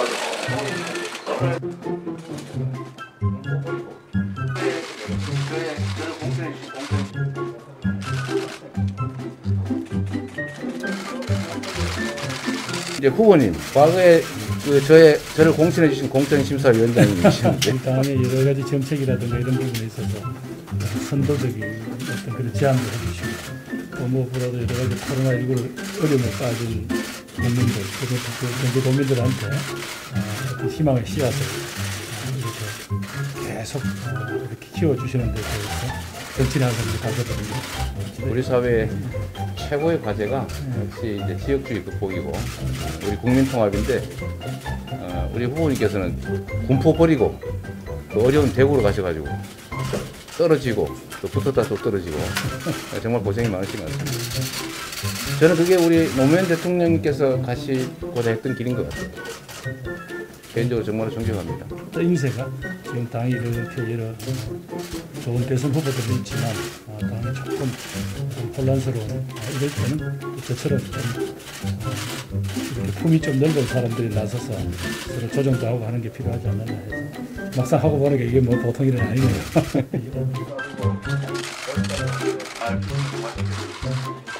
이제 후보님, 과거에 저를 공천해 주신 공천심사위원장님이시는데 당의 여러 가지 정책이라든가 이런 부분에 있어서 선도적인 어떤 그런 제안도 해주시고 또 무엇보다도 여러 가지 코로나19 어려움에 빠진 국민들, 경제 도민들한테 어떤 희망의 씨앗을 이렇게 계속 이렇게 키워주시는 데 대해서 정치를 하는 사람들이 가져거든요. 우리 사회의 최고의 과제가 역시 이제 지역주의 극복이고 우리 국민통합인데 우리 후보님께서는 군포 버리고 또 어려운 대구로 가셔가지고 떨어지고 또 붙었다 또 떨어지고 정말 고생이 많으신 것 같습니다. 저는 그게 우리 노무현 대통령님께서 가시고자 했던 길인 것 같아요. 개인적으로 정말 존경합니다. 인세가 지금 당이 이렇게 여러 좋은 대선 후보들이 있지만 당이 조금 혼란스러운 이럴 때는 저처럼 좀 이렇게 품이 좀 넓은 사람들이 나서서 서로 조정도 하고 하는 게 필요하지 않느냐 해서 막상 하고 보는 게 이게 뭐 보통 일은 아니네요.